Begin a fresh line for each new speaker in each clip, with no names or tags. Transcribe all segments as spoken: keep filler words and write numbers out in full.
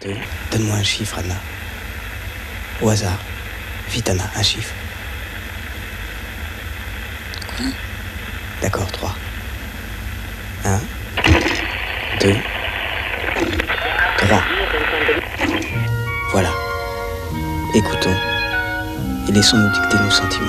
deux. Donne-moi un chiffre, Anna. Au hasard. Vite, Anna, un chiffre.
Quoi?
D'accord, trois. Un, deux, trois. Voilà. Écoutons et laissons-nous dicter nos sentiments.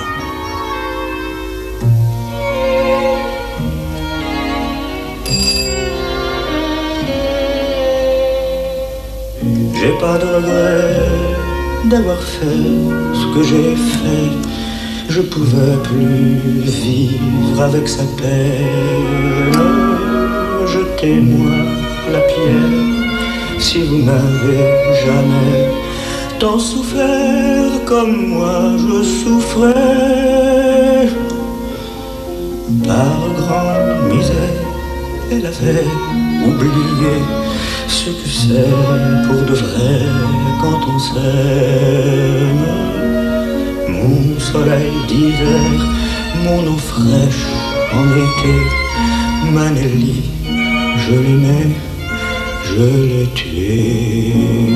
J'ai pas de regret d'avoir fait ce que j'ai fait. Je pouvais plus vivre avec sa peine. Jetez-moi la pierre si vous n'avez jamais tant souffert comme moi je souffrais. Par grande misère, elle avait oublié ce que c'est pour de vrai quand on s'aime. Mon soleil d'hiver, mon eau fraîche en été, ma Nelly, je l'aimais, je l'ai tuée.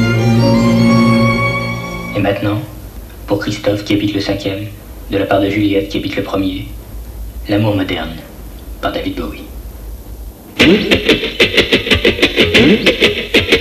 Et maintenant, pour Christophe qui habite le cinquième, de la part de Juliette qui habite le premier, L'amour moderne, par David Bowie.